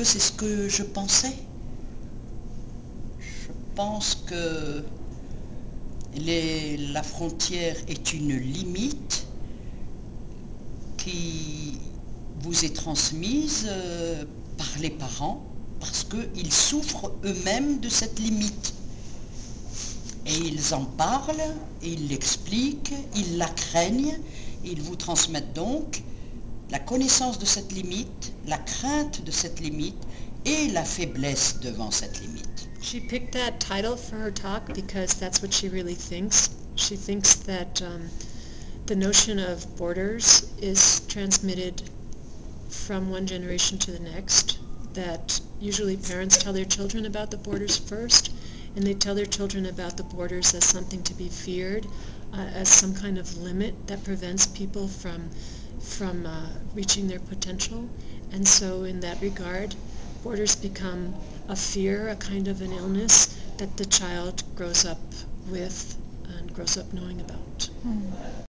que c'est ce que je pensais. Je pense que la frontière est une limite qui vous est transmise par les parents parce qu'ils souffrent eux-mêmes de cette limite. Et ils en parlent, et ils l'expliquent, ils la craignent, et ils vous transmettent donc la connaissance de cette limite, la crainte de cette limite et la faiblesse devant cette limite. She picked that title for her talk because that's what she really thinks. She thinks that the notion of borders is transmitted from one generation to the next, that usually parents tell their children about the borders first, and they tell their children about the borders as something to be feared, as some kind of limit that prevents people from reaching their potential. And so in that regard, borders become a fear, a kind of an illness that the child grows up with and grows up knowing about.